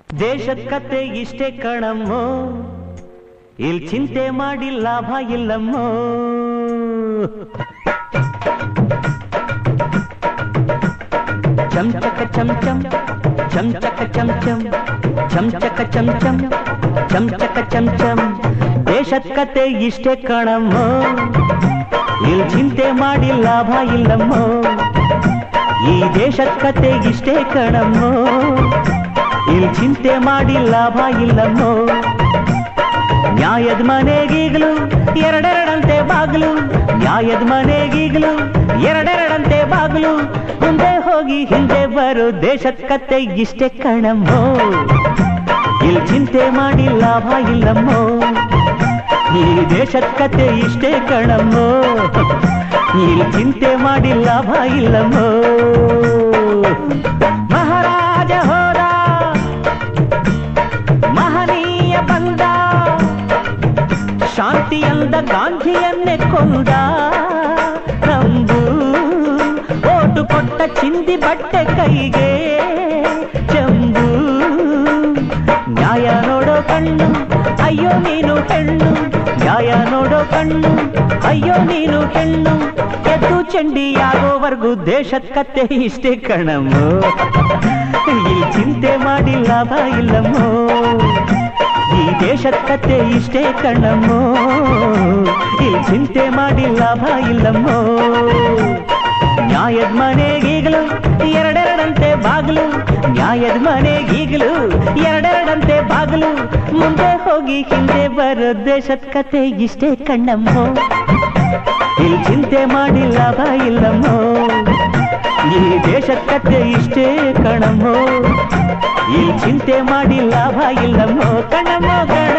ದೇಶದ ಕತೆ ಇಷ್ಟೇ ಕಣಮ್ಮೋ, ಇಲ್ಲಿ ಚಿಂತೆ ಮಾಡಿ ಲಾಭ ಇಲ್ಲಮ್ಮೋ. ಚಮಚಕ ಚಮಚಂ ಚಮಚಕ ಚಮಚಂ ಚಮಚಕ ಚಮಚಂ ಚಮಚಕ ಚಮಚಂ. ದೇಶದ ಕತೆ ಇಷ್ಟೇ ಕಣಮ್ಮೋ, ಇಲ್ಲಿ ಚಿಂತೆ ಮಾಡಿ ಲಾಭ ಇಲ್ಲಮ್ಮೋ. ಈ ದೇಶದ ಕತೆ ಇಷ್ಟೇ ಕಣಮ್ಮೋ, ಇಲ್ಲಿ ಚಿಂತೆ ಮಾಡಿ ಲಾಭ ಇಲ್ಲಮ್ಮೋ. ನ್ಯಾಯದ ಮನೆಗೀಗಲು ಎರಡೆರಡಂತೆ ಬಾಗಿಲು, ನ್ಯಾಯದ ಮನೆಗೀಗಲು ಎರಡೆರಡಂತೆ ಬಾಗಿಲು. ಮುಂದೆ ಹೋಗಿ ಹಿಂದೆ ಬರೋ ದೇಶದ ಕತೆ ಇಷ್ಟೇ ಕಣಮ್ಮೋ, ಇಲ್ಲಿ ಚಿಂತೆ ಮಾಡಿ ಲಾಭ ಇಲ್ಲಮ್ಮೋ. ಈ ದೇಶದ ಕತೆ ಇಷ್ಟೇ ಕಣಮ್ಮೋ, ಇಲ್ಲಿ ಚಿಂತೆ ಮಾಡಿ ಲಾಭ ಇಲ್ಲಮ್ಮೋ. ಮಹಾರಾಜ ಹೋದ, ಮಹನೀಯ ಬಂದ, ಶಾಂತಿಯಂದ ಗಾಂಧಿಯನ್ನೇ ಕೊಂದ. ನಂಬು ಓಟು ಕೊಟ್ಟ ಚಿಂದಿ ಬಟ್ಟೆ ಕೈಗೆ ಚೆಂಬು. ನ್ಯಾಯ ನೋಡೋ ಕಣ್ಣು ಅಯ್ಯೋ ನೀನು ಹೆಣ್ಣು, ನ್ಯಾಯ ನೋಡೋ ಕಣ್ಣು ಅಯ್ಯೋ ನೀನು ಹೆಣ್ಣು. ಎದ್ದು ಚಂಡಿಯಾಗೋವರೆಗೂ ದೇಶದ ಕತೆ ಇಷ್ಟೇ ಕಣಮ್ಮೋ, ಇಲ್ಲಿ ಚಿಂತೆ ಮಾಡಿ ಲಾಭ ಇಲ್ಲಮ್ಮೋ. ಈ ದೇಶದ ಕತೆ ಇಷ್ಟೇ ಕಣಮ್ಮೋ, ಇಲ್ಲಿ ಚಿಂತೆ ಮಾಡಿ ಲಾಭ ಇಲ್ಲಮ್ಮೋ. ನ್ಯಾಯದ ಮನೆಗೀಗಲು ಎರಡೆರಡಂತೆ ಬಾಗಿಲು, ನ್ಯಾಯದ ಮನೆಗೀಗಲು ಎರಡೆರಡಂತೆ ಬಾಗಿಲು. ಮುಂದೆ ಹೋಗಿ ಹಿಂದೆ ಬರೋ ದೇಶದ ಕತೆ ಇಷ್ಟೇ ಕಣಮ್ಮೋ, ಇಲ್ಲಿ ಚಿಂತೆ ಮಾಡಿ ಲಾಭ ಇಲ್ಲಮ್ಮೋ. ಈ ದೇಶದ ಕತೆ ಇಷ್ಟೇ ಕಣಮ್ಮೋ, ಇಲ್ಲಿ ಚಿಂತೆ ಮಾಡಿ ಲಾಭ ಇಲ್ಲಮ್ಮೋ. ಕಣಮ್ಮೋ.